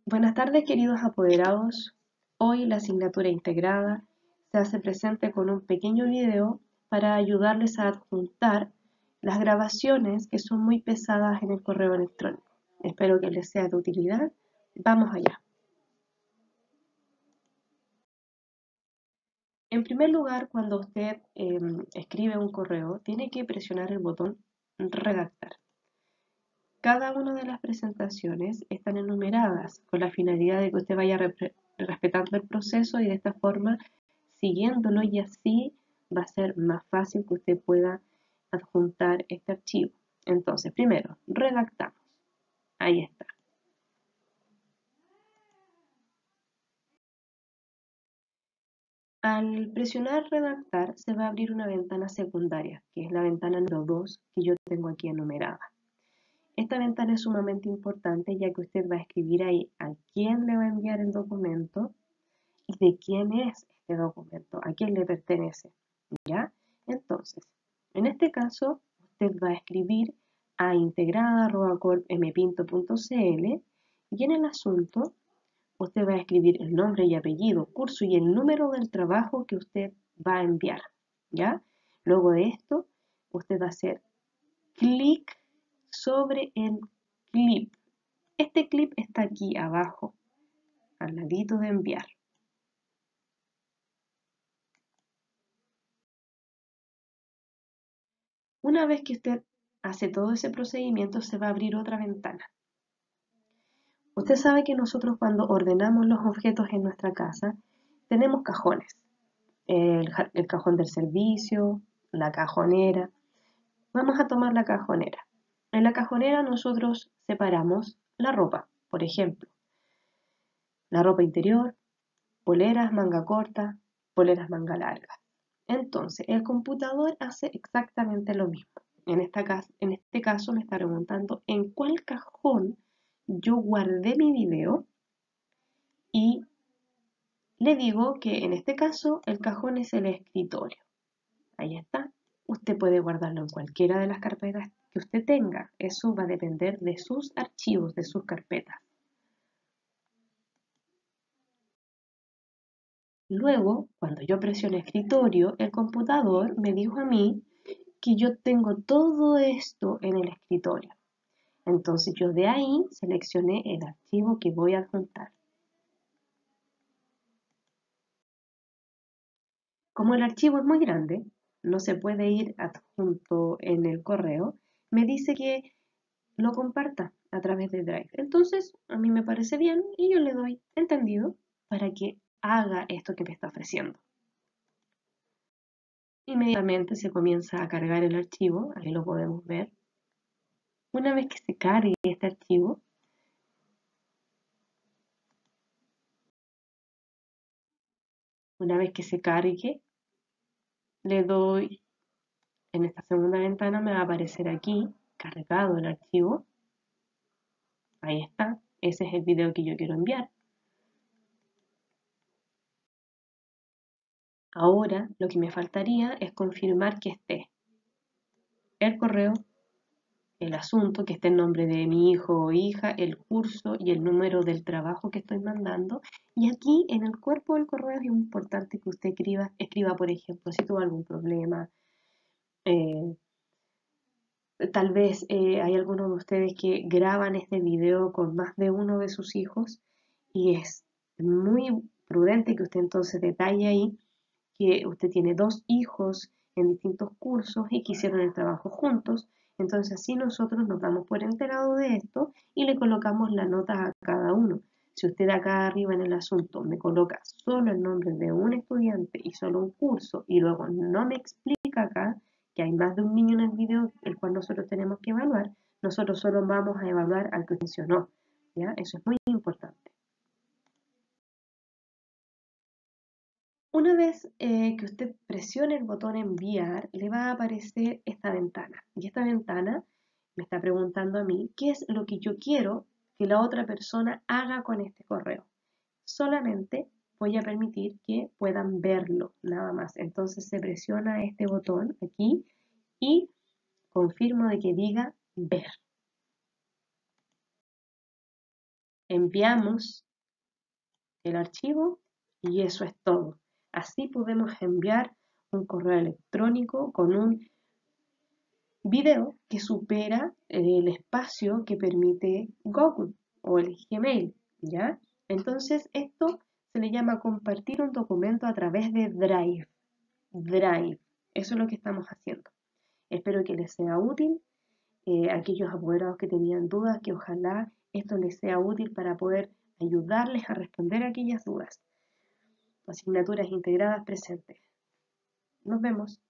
Buenas tardes, queridos apoderados. Hoy la asignatura integrada se hace presente con un pequeño video para ayudarles a adjuntar las grabaciones que son muy pesadas en el correo electrónico. Espero que les sea de utilidad. Vamos allá. En primer lugar, cuando usted escribe un correo, tiene que presionar el botón redactar. Cada una de las presentaciones están enumeradas con la finalidad de que usted vaya respetando el proceso y de esta forma siguiéndolo, y así va a ser más fácil que usted pueda adjuntar este archivo. Entonces, primero, redactamos. Ahí está. Al presionar redactar se va a abrir una ventana secundaria, que es la ventana número 2 que yo tengo aquí enumerada. Esta ventana es sumamente importante, ya que usted va a escribir ahí a quién le va a enviar el documento y de quién es este documento, a quién le pertenece, ¿ya? Entonces, en este caso, usted va a escribir a integrada@corpmpinto.cl y en el asunto usted va a escribir el nombre y apellido, curso y el número del trabajo que usted va a enviar, ¿ya? Luego de esto, usted va a hacer clic sobre el clip. Este clip está aquí abajo, al ladito de enviar. Una vez que usted hace todo ese procedimiento, se va a abrir otra ventana. Usted sabe que nosotros cuando ordenamos los objetos en nuestra casa, tenemos cajones. El cajón del servicio, la cajonera. Vamos a tomar la cajonera. En la cajonera nosotros separamos la ropa, por ejemplo, la ropa interior, poleras manga corta, poleras manga larga. Entonces, el computador hace exactamente lo mismo. En este caso me está preguntando en cuál cajón yo guardé mi video y le digo que en este caso el cajón es el escritorio. Ahí está. Usted puede guardarlo en cualquiera de las carpetas que usted tenga. Eso va a depender de sus archivos, de sus carpetas. Luego, cuando yo presioné escritorio, el computador me dijo a mí que yo tengo todo esto en el escritorio. Entonces yo de ahí seleccioné el archivo que voy a adjuntar. Como el archivo es muy grande, no se puede ir adjunto en el correo, me dice que lo comparta a través de Drive. Entonces a mí me parece bien y yo le doy entendido para que haga esto que me está ofreciendo. Inmediatamente se comienza a cargar el archivo, ahí lo podemos ver. Una vez que se cargue este archivo, le doy en esta segunda ventana, me va a aparecer aquí cargado el archivo. Ahí está, ese es el video que yo quiero enviar. Ahora lo que me faltaría es confirmar que esté el correo, el asunto, que esté el nombre de mi hijo o hija, el curso y el número del trabajo que estoy mandando. Y aquí en el cuerpo del correo es importante que usted escriba por ejemplo, si tuvo algún problema. eh, Tal vez hay algunos de ustedes que graban este video con más de uno de sus hijos y es muy prudente que usted entonces detalle ahí que usted tiene dos hijos en distintos cursos y que hicieron el trabajo juntos. Entonces así nosotros nos damos por enterado de esto y le colocamos la nota a cada uno. Si usted acá arriba en el asunto me coloca solo el nombre de un estudiante y solo un curso y luego no me explica acá que hay más de un niño en el video el cual nosotros tenemos que evaluar, nosotros solo vamos a evaluar al que mencionó. ¿Ya? Eso es muy importante. Una vez que usted presione el botón enviar, le va a aparecer esta ventana. Y esta ventana me está preguntando a mí qué es lo que yo quiero que la otra persona haga con este correo. Solamente voy a permitir que puedan verlo, nada más. Entonces se presiona este botón aquí y confirmo de que diga ver. enviamos el archivo y eso es todo. Así podemos enviar un correo electrónico con un video que supera el espacio que permite Google o el Gmail, ¿ya? Entonces esto se le llama compartir un documento a través de Drive. Drive, eso es lo que estamos haciendo. Espero que les sea útil. Aquellos apoderados que tenían dudas, que ojalá esto les sea útil para poder ayudarles a responder aquellas dudas. Asignaturas integradas presentes. Nos vemos.